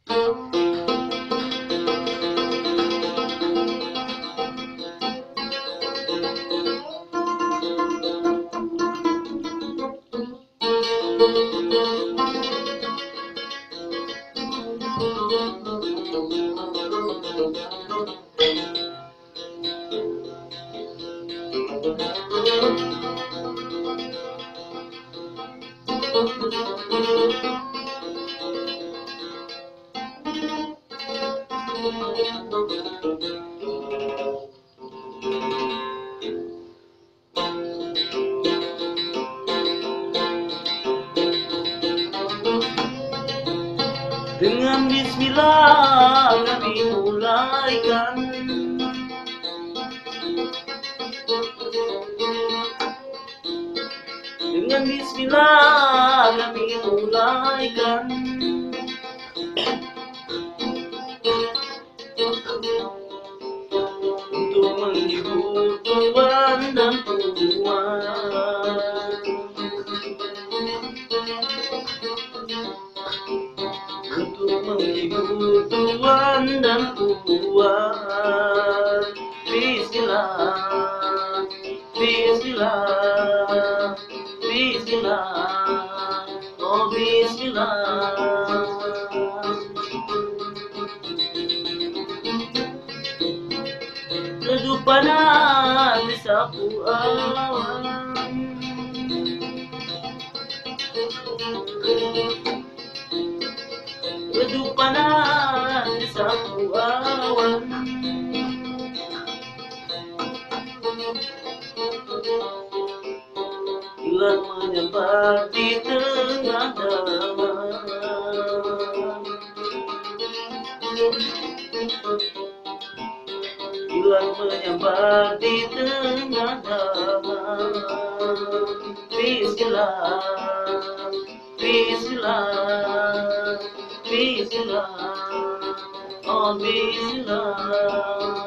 Dengan bismillah kami mulaikan. Dengan bismillah kami mulaikan. Untuk menghibur tuan dan puan, untuk menghibur tuan dan puan. Bismillah, bismillah, bismillah, oh bismillah. Redup panas disapu awan, redup panas disapu awan. Bulan menyambar di tengah dalam, bulan menyambar di tengah dalam. Bismillah, bismillah, bismillah, oh bismillah.